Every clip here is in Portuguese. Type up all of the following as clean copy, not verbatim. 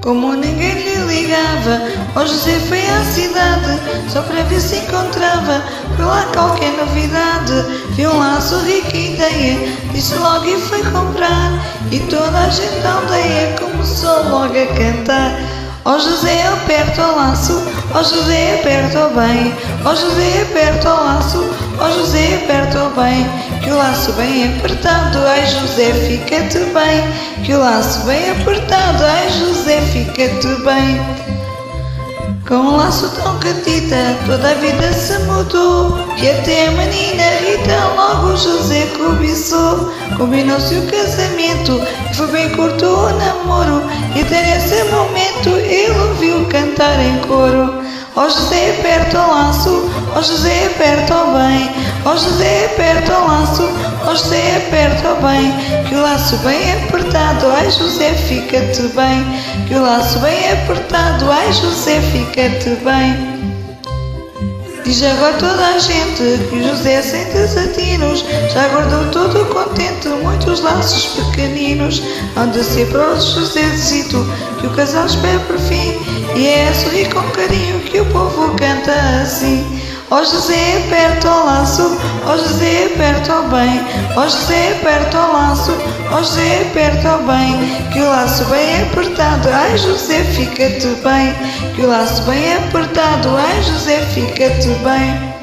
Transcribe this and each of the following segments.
Como ninguém lhe ligava, ó José foi à cidade, só para ver se encontrava por lá qualquer novidade. Viu um laço, rica ideia, disse logo e foi comprar. E toda a gente da aldeia começou logo a cantar. Ó José, aperta o laço, ó José, aperta o bem, ó José, aperta o laço, ó José, aperta o bem, que o laço bem apertado, ai José, fica-te bem, que o laço bem apertado, ai José, fica-te bem. Com um laço tão catita, toda a vida se mudou, que até a menina Rita logo José cobiçou. Combinou-se o casamento, e foi bem curto o namoro, e até nesse momento ele ouviu cantar em coro. Ó José, aperta o laço, ó José, aperta o bem, ó José, aperta o laço, ó José, aperta o bem, que o laço bem apertado, ai José, fica-te bem, que o laço bem apertado, ai José, fica-te bem. Diz agora toda a gente que José sem desatinos já guardou todo contente muitos laços pequeninos, onde ser para o Josezito que o casal espera por fim, e é a sorrir com carinho que o povo canta assim. Ó José, aperta o laço, ó José, aperta o bem, ó José, aperta o laço, ó José, aperta o bem, que o laço bem apertado, ai José, fica-te bem, que o laço bem apertado, ai José, fica-te bem.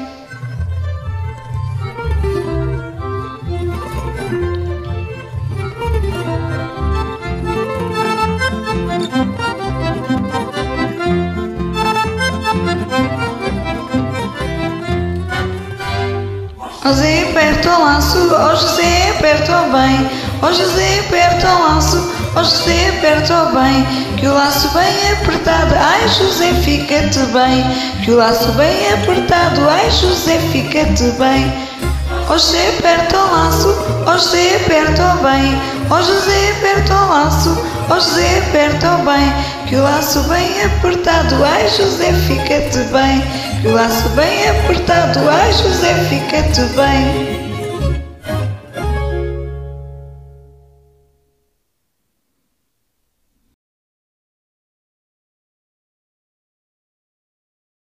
Ó José, aperta o laço, ó José, aperta o bem, ó José, aperta o laço, ó José, aperta o bem, que o laço bem apertado, ai José, fica-te bem, que o laço bem apertado, ai José, fica-te bem. Ó José, aperta o laço, ó José, aperta o bem, ó José, aperta o laço, ó José, aperta o bem, que o laço bem apertado, ai José, fica-te bem, que o laço bem apertado, ai José, fica-te bem.